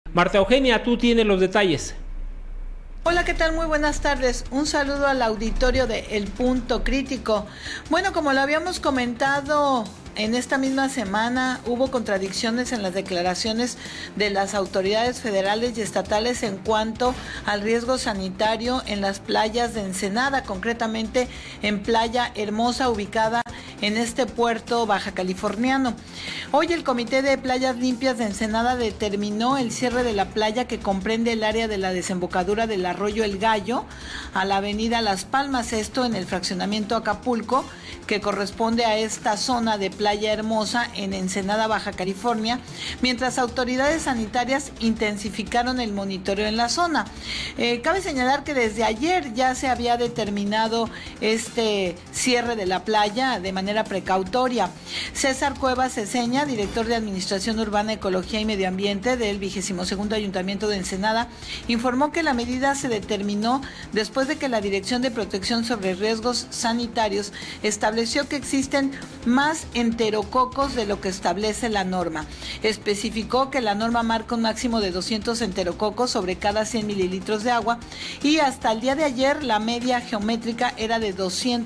Marta Eugenia, tú tienes los detalles. Hola, ¿qué tal? Muy buenas tardes. Un saludo al auditorio de El Punto Crítico. Bueno, como lo habíamos comentado en esta misma semana, hubo contradicciones en las declaraciones de las autoridades federales y estatales en cuanto al riesgo sanitario en las playas de Ensenada, concretamente en Playa Hermosa, ubicada en este puerto baja californiano. Hoy el Comité de Playas Limpias de Ensenada determinó el cierre de la playa que comprende el área de la desembocadura del arroyo El Gallo a la avenida Las Palmas, esto en el fraccionamiento Acapulco, que corresponde a esta zona de Playa Hermosa en Ensenada, Baja California, mientras autoridades sanitarias intensificaron el monitoreo en la zona. Cabe señalar que desde ayer ya se había determinado este cierre de la playa de manera precautoria. César Cuevas Ceseña, director de Administración Urbana, Ecología y Medio Ambiente del 22º Ayuntamiento de Ensenada, informó que la medida se determinó después de que la Dirección de Protección sobre Riesgos Sanitarios estableció que existen más enterococos de lo que establece la norma. Especificó que la norma marca un máximo de 200 enterococos sobre cada 100 mililitros de agua y hasta el día de ayer la media geométrica era de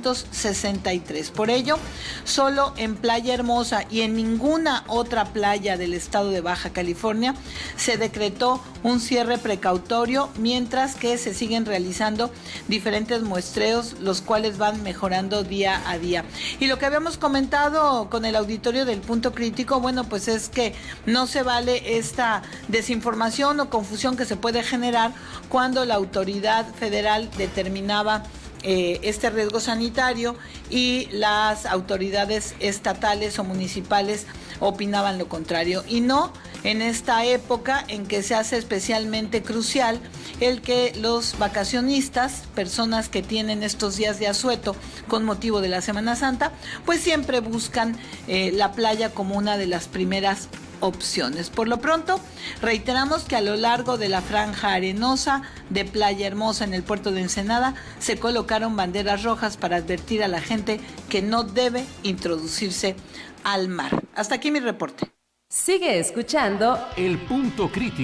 263. Por ello, solo en Playa Hermosa y en ninguna otra playa del estado de Baja California se decretó un cierre precautorio, mientras que se siguen realizando diferentes muestreos, los cuales van mejorando día a día. Y lo que habíamos comentado con el auditorio del Punto Crítico, bueno, pues es que no se vale esta desinformación o confusión que se puede generar cuando la autoridad federal determinaba este riesgo sanitario y las autoridades estatales o municipales opinaban lo contrario, y no en esta época en que se hace especialmente crucial el que los vacacionistas, personas que tienen estos días de asueto con motivo de la Semana Santa, pues siempre buscan la playa como una de las primeras opciones. Por lo pronto, reiteramos que a lo largo de la franja arenosa de Playa Hermosa en el puerto de Ensenada se colocaron banderas rojas para advertir a la gente que no debe introducirse al mar. Hasta aquí mi reporte. Sigue escuchando El Punto Crítico.